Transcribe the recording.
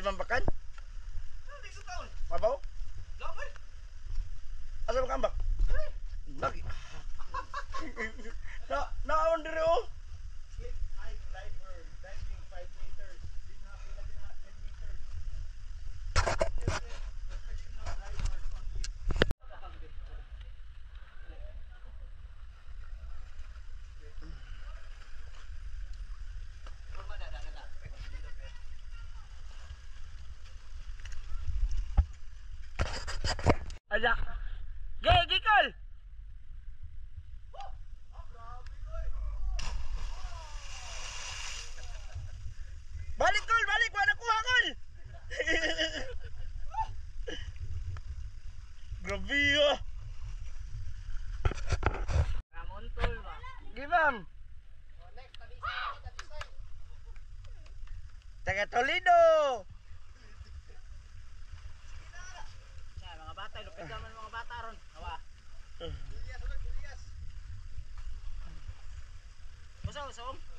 mambakan? Hindi sa taon. Mabaw? Lamay. Asa mo kambak? Lagi. Naon dire oh. Slip high diver, diving 5 meters. Din happy na din 10 meters. Professional divers only. Aja. Gigikol. Balik kol, balik wala kuha kol. Grabe ah. Ramon tol ba? Gimam. Taga Toledo. Yan, mga bata, lupit naman mga bata ron. Hawa. Gulyas. Usong.